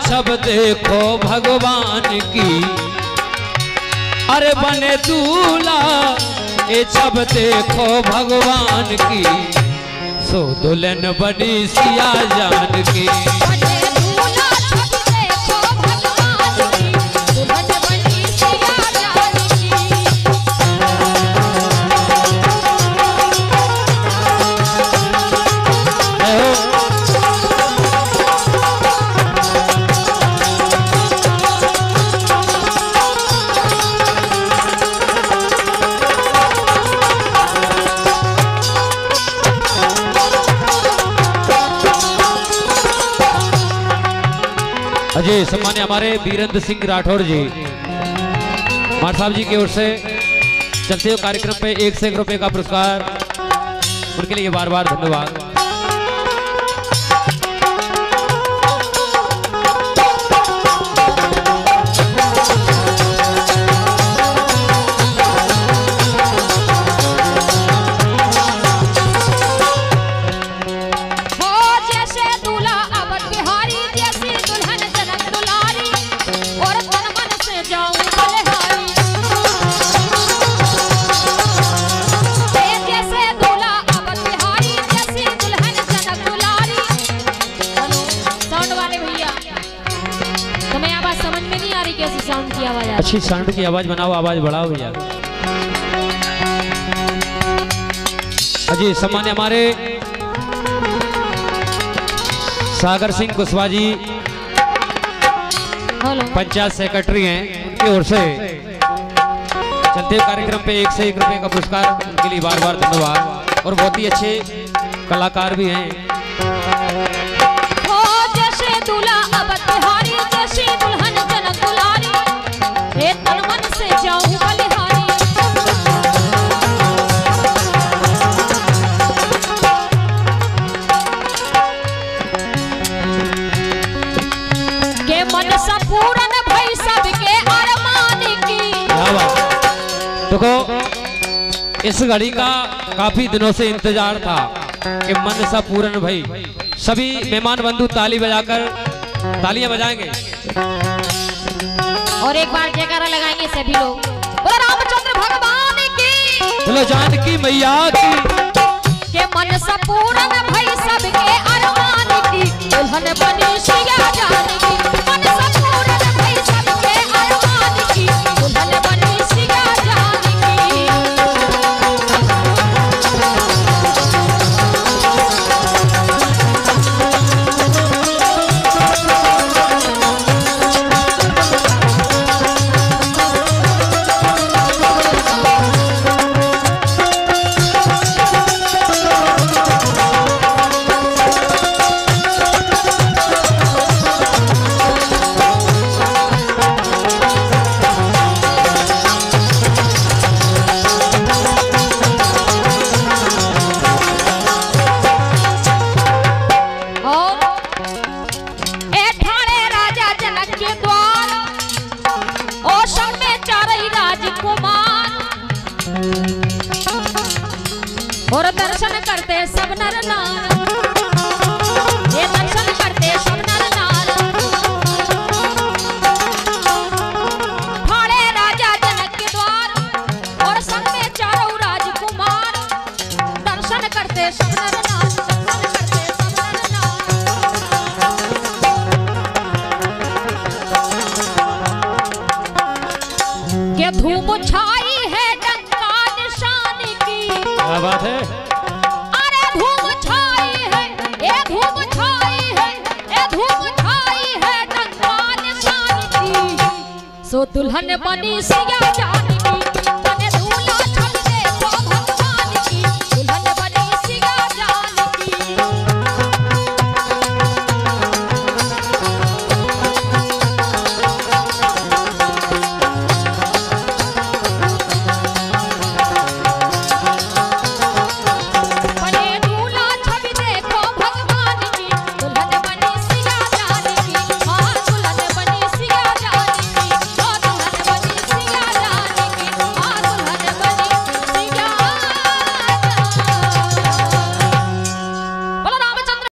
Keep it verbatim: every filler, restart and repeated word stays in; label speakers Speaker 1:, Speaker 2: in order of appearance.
Speaker 1: छब देखो भगवान की, अरे बने दूल्हा ये छब देखो भगवान की, सो दुल्हन बनी सिया जान की। अजय सम्मान्य हमारे वीरेंद्र सिंह राठौर जी मार साहब जी की ओर से चलते हुए कार्यक्रम पे एक से एक रुपए का पुरस्कार, उनके लिए बार बार धन्यवाद। अच्छी साउंड की आवाज बनाओ, आवाज बढ़ाओ भैया। अजी सम्मान्य हमारे सागर सिंह कुशवाहा जी पंचायत सेक्रेटरी हैं, उनकी ओर से चलते कार्यक्रम पे एक से एक रुपए का पुरस्कार, उनके लिए बार बार धन्यवाद। और बहुत ही अच्छे कलाकार भी हैं। देखो इस घड़ी का काफी दिनों से इंतजार था कि मन सा पूरन भाई। सभी मेहमान बंधु ताली बजाकर तालियां बजाएंगे
Speaker 2: और एक बार जयकारा लगाएंगे सभी लोग। बोलो रामचंद्र भगवान की,
Speaker 1: बोलो जानकी मैया की,
Speaker 2: के मन सा पूरन भाई सबके अरमान की, दुल्हन बनी सिया जान की। मन सा पूरन भाई सबके अरमान की, दुल्हन बनी सिया जान की। और दर्शन करते सब नर नार, ये दर्शन करते सब नर नार। थाड़े राजा जनक के द्वार और संग में चारों राजकुमार, दर्शन करते सब नर नार, दर्शन करते सब नर नार। के धूप छाई है डंका निशान की,
Speaker 1: क्या बात है।
Speaker 2: अरे धूप छाई है, ये धूप छाई है, ये धूप छाई है डंका निशान की, सो दुल्हन बनी सिया जान